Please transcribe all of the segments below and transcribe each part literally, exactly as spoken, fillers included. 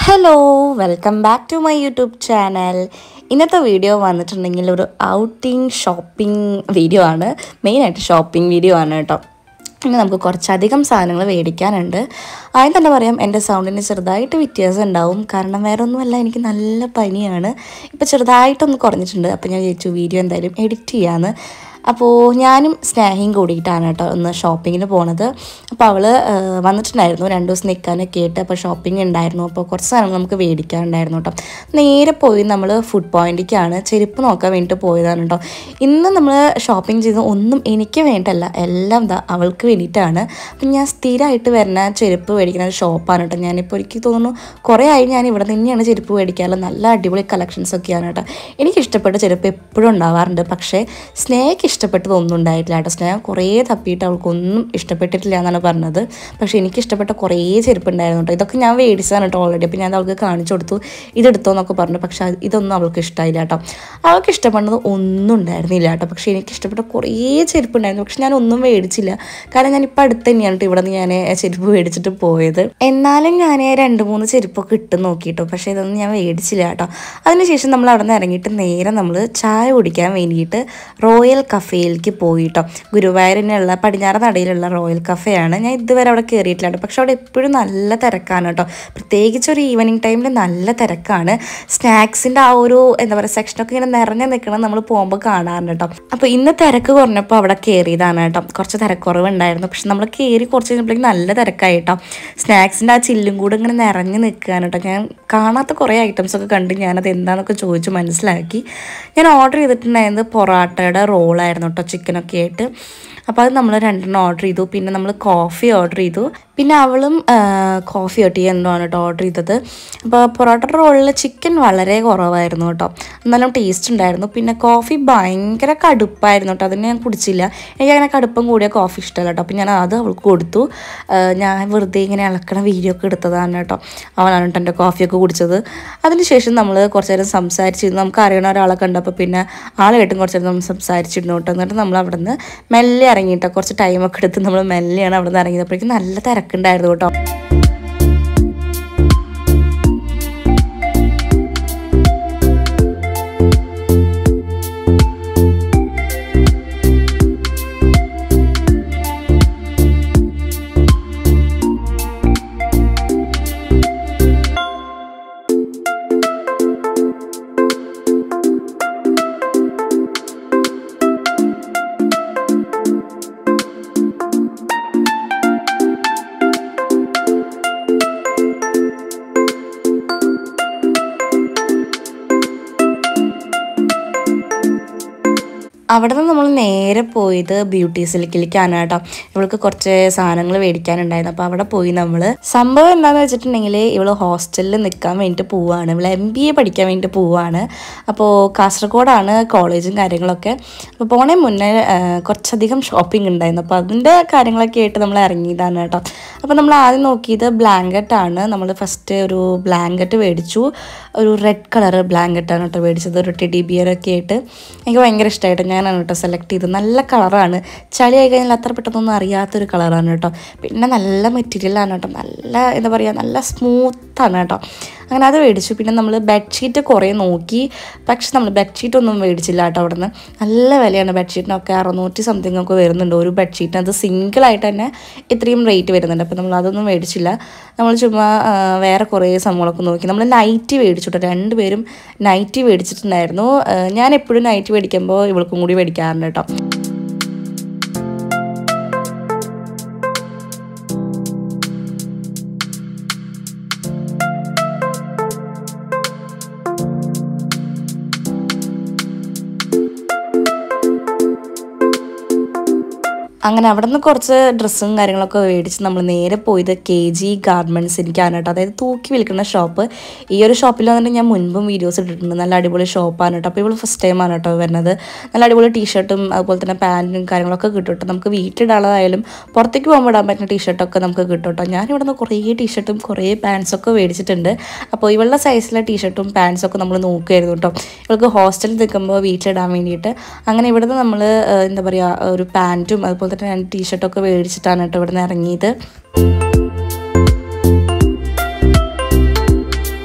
Hello welcome back to my YouTube channel. ഇന്നത്തെ video വന്നിട്ടുണ്ടെങ്കിൽ ഒരു ഔട്ടിങ് ഷോപ്പിംഗ് വീഡിയോ ആണ്. മെയിനായിട്ട് ഷോപ്പിംഗ് വീഡിയോ ആണ് കേട്ടോ. ഇനി നമുക്ക് കുറച്ചധികം സാധനങ്ങൾ മേടിക്കാനുണ്ട്. ആദ്യം തന്നെ പറയാം, എൻ്റെ സൗണ്ടിന് ചെറുതായിട്ട് വ്യത്യാസം ഉണ്ടാവും. കാരണം വേറെ ഒന്നുമല്ല, എനിക്ക് നല്ല പനിയാണ്. ഇപ്പോൾ ചെറുതായിട്ടൊന്ന് കുറഞ്ഞിട്ടുണ്ട്. അപ്പോൾ ഞാൻ വിചാരിച്ചു വീഡിയോ എന്തായാലും എഡിറ്റ് ചെയ്യാമെന്ന്. അപ്പോൾ ഞാനും സ്നേഹയും കൂടിയിട്ടാണ് കേട്ടോ ഒന്ന് ഷോപ്പിങ്ങിന് പോണത്. അപ്പോൾ അവൾ വന്നിട്ടുണ്ടായിരുന്നു രണ്ട് ദിവസം നിൽക്കാനൊക്കെ ആയിട്ട്. അപ്പോൾ ഷോപ്പിംഗ് ഉണ്ടായിരുന്നു. അപ്പോൾ കുറച്ച് സാധനങ്ങൾ നമുക്ക് മേടിക്കാനുണ്ടായിരുന്നു കേട്ടോ. നേരെ പോയി നമ്മൾ ഫുഡ് പോയിൻറ്റിലേക്കാണ് ചെരുപ്പ് നോക്കാൻ വേണ്ടിയിട്ട് പോയതാണ് കേട്ടോ. ഇന്ന് നമ്മൾ ഷോപ്പിംഗ് ചെയ്ത് ഒന്നും എനിക്ക് വേണ്ടല്ല, എല്ലാം എന്താ അവൾക്ക് വേണ്ടിയിട്ടാണ്. അപ്പം ഞാൻ സ്ഥിരമായിട്ട് വരുന്ന ചെരുപ്പ് മേടിക്കുന്ന ഒരു ഷോപ്പാണ് കേട്ടോ. ഞാനിപ്പോൾ എനിക്ക് തോന്നുന്നു കുറേ ആയി ഞാൻ ഇവിടെ തന്നെയാണ് ചെരുപ്പ് മേടിക്കാറുള്ളത്. നല്ല അടിപൊളി കളക്ഷൻസ് ഒക്കെയാണ് കേട്ടോ. എനിക്കിഷ്ടപ്പെട്ട ചെരുപ്പ് എപ്പോഴും ഉണ്ടാവാറുണ്ട്. പക്ഷേ സ്നേഹയ്ക്ക് ഇഷ്ടപ്പെട്ടതൊന്നും ഉണ്ടായിട്ടില്ല കേട്ടോ. സ്നേഹം കുറേ തപ്പിയിട്ട് അവൾക്കൊന്നും ഇഷ്ടപ്പെട്ടിട്ടില്ല എന്നാണ് പറഞ്ഞത്. പക്ഷേ എനിക്ക് ഇഷ്ടപ്പെട്ട കുറേ ചെരുപ്പ് ഉണ്ടായിരുന്നു കേട്ടോ. ഇതൊക്കെ ഞാൻ മേടിച്ചതാണ് കേട്ടോ ഓൾറെഡി. അപ്പോൾ ഞാൻ അവൾക്ക് കാണിച്ചു കൊടുത്തു, ഇതെടുത്തോ എന്നൊക്കെ പറഞ്ഞു. പക്ഷേ ഇതൊന്നും അവൾക്ക് ഇഷ്ടമായില്ല കേട്ടോ. അവൾക്ക് ഇഷ്ടപ്പെടുന്നത് ഒന്നും ഉണ്ടായിരുന്നില്ല കേട്ടോ. പക്ഷേ എനിക്ക് ഇഷ്ടപ്പെട്ട കുറേ ചെരുപ്പ് ഉണ്ടായിരുന്നു. പക്ഷെ ഞാൻ ഒന്നും മേടിച്ചില്ല. കാരണം ഞാനിപ്പോൾ അടുത്ത് തന്നെയാണ് കേട്ടോ ഇവിടെ നിന്ന് ഞാൻ ചെരുപ്പ് മേടിച്ചിട്ട് പോയത്. എന്നാലും ഞാൻ രണ്ട് മൂന്ന് ചെരുപ്പൊക്കെ ഇട്ട് നോക്കിയിട്ടോ. പക്ഷേ ഇതൊന്നും ഞാൻ മേടിച്ചില്ല കേട്ടോ. അതിനുശേഷം നമ്മൾ അവിടെ നിന്ന് ഇറങ്ങിയിട്ട് നേരെ നമ്മൾ ചായ കുടിക്കാൻ വേണ്ടിയിട്ട് റോയൽ കഫേയിലേക്ക് പോയിട്ടോ. ഗുരുവായൂരിനുള്ള പടിഞ്ഞാറ് നടയിലുള്ള റോയൽ കഫേയാണ്. ഞാൻ ഇതുവരെ അവിടെ കയറിയിട്ടില്ല. പക്ഷെ അവിടെ എപ്പോഴും നല്ല തിരക്കാണ് കേട്ടോ. പ്രത്യേകിച്ച് ഒരു ഈവനിങ് ടൈമിൽ നല്ല തിരക്കാണ്. സ്നാക്സിൻ്റെ ആ ഒരു എന്താ പറയുക സെക്ഷനൊക്കെ ഇങ്ങനെ നിറഞ്ഞു നിൽക്കണം നമ്മൾ പോകുമ്പോൾ കാണാറുണ്ട് കേട്ടോ. അപ്പോൾ ഇന്ന് തിരക്ക് കുറഞ്ഞപ്പോൾ അവിടെ കയറിയതാണ് കേട്ടോ. കുറച്ച് തിരക്കുറവുണ്ടായിരുന്നു. പക്ഷെ നമ്മൾ കയറി കുറച്ച് കഴിഞ്ഞപ്പോഴേക്കും നല്ല തിരക്കായി കേട്ടോ. സ്നാക്സിൻ്റെ ആ ചില്ലും കൂടെ ഇങ്ങനെ നിറഞ്ഞു നിൽക്കുകയാണ് കേട്ടോ. ഞാൻ കാണാത്ത കുറേ ഐറ്റംസൊക്കെ കണ്ട് ഞാനത് എന്താണെന്നൊക്കെ ചോദിച്ച് മനസ്സിലാക്കി. ഞാൻ ഓർഡർ ചെയ്തിട്ടുണ്ടായിരുന്നത് പൊറാട്ടയുടെ റോളായിരുന്നു കേട്ടോ, ചിക്കനൊക്കെ ആയിട്ട്. അപ്പോൾ അത് നമ്മൾ രണ്ടെണ്ണം ഓർഡർ ചെയ്തു. പിന്നെ നമ്മൾ കോഫി ഓർഡർ ചെയ്തു. പിന്നെ അവളും കോഫി ടീ എന്തോണ് കേട്ടോ ഓർഡർ ചെയ്തത്. അപ്പോൾ പൊറോട്ട റോളിൽ ചിക്കൻ വളരെ കുറവായിരുന്നു കേട്ടോ. എന്നാലും ടേസ്റ്റ് ഉണ്ടായിരുന്നു. പിന്നെ കോഫി ഭയങ്കര കടുപ്പായിരുന്നു കേട്ടോ. അതിന് ഞാൻ കുടിച്ചില്ല. എനിക്ക് അങ്ങനെ കടുപ്പം കൂടിയ കോഫി ഇഷ്ടമല്ല കേട്ടോ. അപ്പോൾ ഞാൻ അത് അവൾക്ക് കൊടുത്തു. ഞാൻ വെറുതെ ഇങ്ങനെ ഇളക്കണ വീഡിയോ ഒക്കെ എടുത്തതാണ് കേട്ടോ. അവനാണ് കേട്ടോ എൻ്റെ കോഫിയൊക്കെ കുടിച്ചത്. അതിനുശേഷം നമ്മൾ കുറച്ച് നേരം സംസാരിച്ചിരുന്നു. നമുക്ക് അറിയണ ഒരാളെ കണ്ടപ്പോൾ പിന്നെ ആളായിട്ടും കുറച്ച് നേരം നമ്മൾ സംസാരിച്ചിരുന്നു കേട്ടോ. എന്നിട്ട് നമ്മൾ അവിടെ നിന്ന് മെല്ലെ ഇറങ്ങിയിട്ടോ. കുറച്ച് ടൈമൊക്കെ എടുത്ത് നമ്മൾ മെല്ലെയാണ് അവിടെ നിന്ന് ഇറങ്ങിയപ്പോഴേക്കും നല്ല തിരക്കുണ്ടായിരുന്നു കേട്ടോ. അവിടെ നിന്ന് നമ്മൾ നേരെ പോയത് ബ്യൂട്ടി സിൽക്കിലേക്കാണ് കേട്ടോ. ഇവൾക്ക് കുറച്ച് സാധനങ്ങൾ മേടിക്കാനുണ്ടായിരുന്നു. അപ്പോൾ അവിടെ പോയി നമ്മൾ സംഭവം എന്താണെന്ന് വെച്ചിട്ടുണ്ടെങ്കിൽ ഇവൾ ഹോസ്റ്റലിൽ നിൽക്കാൻ വേണ്ടിയിട്ട് പോവുകയാണ്. ഇവൾ എം ബി എ പഠിക്കാൻ വേണ്ടിയിട്ട് പോവുകയാണ്. അപ്പോൾ കാസർഗോഡാണ് കോളേജും കാര്യങ്ങളൊക്കെ. അപ്പോൾ പോണേ മുന്നേ കുറച്ചധികം ഷോപ്പിംഗ് ഉണ്ടായിരുന്നു. അപ്പോൾ അതിൻ്റെ കാര്യങ്ങളൊക്കെ ആയിട്ട് നമ്മൾ ഇറങ്ങിയതാണ് കേട്ടോ. അപ്പോൾ നമ്മൾ ആദ്യം നോക്കിയത് ബ്ലാങ്കറ്റാണ്. നമ്മൾ ഫസ്റ്റ് ഒരു ബ്ലാങ്കറ്റ് മേടിച്ചു. ഒരു റെഡ് കളർ ബ്ലാങ്കറ്റാണ് കേട്ടോ മേടിച്ചത്. ഒരു ടെഡി ബിയറൊക്കെ ആയിട്ട് എനിക്ക് ഭയങ്കര ഇഷ്ടമായിട്ട് ഞാനാണ് കേട്ടോ സെലക്ട് ചെയ്തത്. നല്ല കളറാണ്. ചളിയായി കഴിഞ്ഞാൽ അത്ര പെട്ടെന്നൊന്നും അറിയാത്തൊരു കളറാണ് കേട്ടോ. പിന്നെ നല്ല മെറ്റീരിയലാണ് കേട്ടോ. നല്ല എന്താ പറയുക, നല്ല സ്മൂത്താണ് കേട്ടോ. അങ്ങനെ അത് മേടിച്ചു. പിന്നെ നമ്മൾ ബെഡ്ഷീറ്റ് കുറേ നോക്കി. പക്ഷെ നമ്മൾ ബെഡ്ഷീറ്റ് ഒന്നും മേടിച്ചില്ല കേട്ടോ. അവിടെ നിന്ന് നല്ല വിലയാണ് ബെഡ്ഷീറ്റിനൊക്കെ. അറുന്നൂറ്റി സംതിങ് ഒക്കെ വരുന്നുണ്ട് ഒരു ബെഡ്ഷീറ്റിന്. അത് സിംഗിളായിട്ട് തന്നെ ഇത്രയും റേറ്റ് വരുന്നുണ്ട്. അപ്പോൾ നമ്മൾ അതൊന്നും മേടിച്ചില്ല. നമ്മൾ ചുമ്മാ വേറെ കുറേ സംഭവങ്ങളൊക്കെ നോക്കി. നമ്മൾ നൈറ്റി മേടിച്ചു കേട്ടോ. രണ്ടുപേരും നൈറ്റി മേടിച്ചിട്ടുണ്ടായിരുന്നു. ഞാൻ എപ്പോഴും നൈറ്റി മേടിക്കുമ്പോൾ ഇവൾക്കും കൂടി മേടിക്കാറുണ്ട് കേട്ടോ. അങ്ങനെ അവിടെ നിന്ന് കുറച്ച് ഡ്രസ്സും കാര്യങ്ങളൊക്കെ മേടിച്ച് നമ്മൾ നേരെ പോയത് കെ ജി ഗാർമെൻറ്റ്സിലേക്കാണ് കേട്ടോ. അതായത് തൂക്കി വിൽക്കുന്ന ഷോപ്പ്. ഈ ഒരു ഷോപ്പിൽ വന്നിട്ട് ഞാൻ മുൻപും വീഡിയോസ് ഇട്ടിട്ടുണ്ട്. നല്ല അടിപൊളി ഷോപ്പാണ് കേട്ടോ. അപ്പോൾ ഇവൾ ഫസ്റ്റ് ടൈമാണ് കേട്ടോ വരുന്നത്. നല്ല അടിപൊളി ടീഷർട്ടും അതുപോലെ തന്നെ പാൻറ്റും കാര്യങ്ങളൊക്കെ കിട്ടും കേട്ടോ. നമുക്ക് വീട്ടിലിടാതായാലും പുറത്തേക്ക് പോകുമ്പോൾ ഇടാൻ പറ്റുന്ന ടീഷർട്ടൊക്കെ നമുക്ക് കിട്ടും കേട്ടോ. ഞാനിവിടെ നിന്ന് കുറേ ടീഷർട്ടും കുറേ പാൻസൊക്കെ മേടിച്ചിട്ടുണ്ട്. അപ്പോൾ ഇവളുടെ സൈസിലെ ടീഷർട്ടും പാൻസൊക്കെ നമ്മൾ നോക്കുമായിരുന്നു കേട്ടോ. ഇവൾക്ക് ഹോസ്റ്റലിൽ നിൽക്കുമ്പോൾ വീട്ടിലിടാൻ വേണ്ടിയിട്ട്. അങ്ങനെ ഇവിടുന്ന് നമ്മൾ എന്താ പറയുക ഒരു പാൻറ്റും അതുപോലെ തന്നെ ഞാൻ ടീഷർട്ടൊക്കെ മേടിച്ചിട്ടാണ് കേട്ടോ ഇവിടെ നിന്ന് ഇറങ്ങിയത്.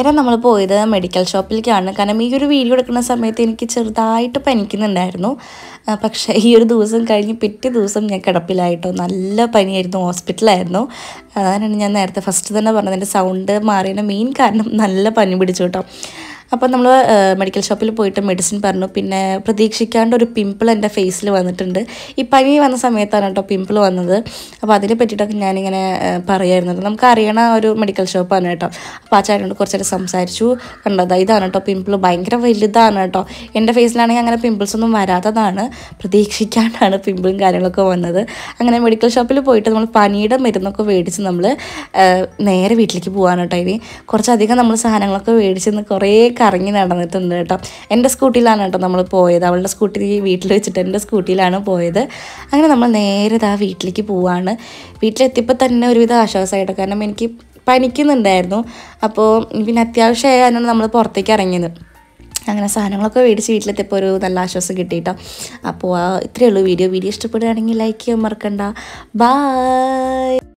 നേരെ നമ്മൾ പോയത് മെഡിക്കൽ ഷോപ്പിലേക്കാണ്. കാരണം ഈ ഒരു വീഡിയോ എടുക്കുന്ന സമയത്ത് എനിക്ക് ചെറുതായിട്ട് പനിക്കുന്നുണ്ടായിരുന്നു. പക്ഷേ ഈ ഒരു ദിവസം കഴിഞ്ഞ് പിറ്റേ ദിവസം ഞാൻ കിടപ്പിലായിട്ടോ. നല്ല പനിയായിരുന്നു, ഹോസ്പിറ്റലായിരുന്നു. അതാണ് ഞാൻ നേരത്തെ ഫസ്റ്റ് തന്നെ പറഞ്ഞത്, എൻ്റെ സൗണ്ട് മാറിയതിൻ്റെ മെയിൻ കാരണം നല്ല പനി പിടിച്ചു കേട്ടോ. അപ്പോൾ നമ്മൾ മെഡിക്കൽ ഷോപ്പിൽ പോയിട്ട് മെഡിസിൻ പറഞ്ഞു. പിന്നെ പ്രതീക്ഷിക്കാണ്ട് ഒരു പിമ്പിൾ എൻ്റെ ഫേസിൽ വന്നിട്ടുണ്ട്. ഈ പനി വന്ന സമയത്താണ് കേട്ടോ പിമ്പിൾ വന്നത്. അപ്പോൾ അതിനെ പറ്റിയിട്ടൊക്കെ ഞാനിങ്ങനെ പറയായിരുന്നത്. നമുക്ക് അറിയണ ഒരു മെഡിക്കൽ ഷോപ്പാണ് കേട്ടോ. അപ്പോൾ ആ ചേട്ടനോട് കുറച്ചേരം സംസാരിച്ചു. കണ്ടത് ഇതാണ് കേട്ടോ പിമ്പിൾ, ഭയങ്കര വലുതാണ് കേട്ടോ. എൻ്റെ ഫേസിലാണെങ്കിൽ അങ്ങനെ പിമ്പിൾസ് ഒന്നും വരാത്തതാണ്, പ്രതീക്ഷിക്കാണ്ടാണ് പിമ്പിളും കാര്യങ്ങളൊക്കെ വന്നത്. അങ്ങനെ മെഡിക്കൽ ഷോപ്പിൽ പോയിട്ട് നമ്മൾ പനിയുടെ മരുന്നൊക്കെ മേടിച്ച് നമ്മൾ നേരെ വീട്ടിലേക്ക് പോകാൻ കേട്ടോ. ഇനി കുറച്ചധികം നമ്മൾ സാധനങ്ങളൊക്കെ മേടിച്ച് കുറേ കറങ്ങി നടന്നിട്ടുണ്ട് കേട്ടോ. എൻ്റെ സ്കൂട്ടിയിലാണ് കേട്ടോ നമ്മൾ പോയത്. അവളുടെ സ്കൂട്ടി വീട്ടിൽ വെച്ചിട്ട് എൻ്റെ സ്കൂട്ടിയിലാണ് പോയത്. അങ്ങനെ നമ്മൾ നേരെ ആ വീട്ടിലേക്ക് പോവാണ്. വീട്ടിലെത്തിയപ്പോൾ തന്നെ ഒരുവിധം ആശ്വാസമായിട്ടോ. കാരണം എനിക്ക് പനിക്കുന്നുണ്ടായിരുന്നു. അപ്പോൾ പിന്നെ അത്യാവശ്യമായാണ് നമ്മൾ പുറത്തേക്ക് ഇറങ്ങിയത്. അങ്ങനെ സാധനങ്ങളൊക്കെ മേടിച്ച് വീട്ടിലെത്തിയപ്പോൾ ഒരു നല്ല ആശ്വാസം കിട്ടിയിട്ടോ. അപ്പോൾ ഇത്രയേ ഉള്ളൂ വീഡിയോ. വീഡിയോ ഇഷ്ടപ്പെടുകയാണെങ്കിൽ ലൈക്ക് ചെയ്യാൻ മറക്കണ്ട. ബൈ.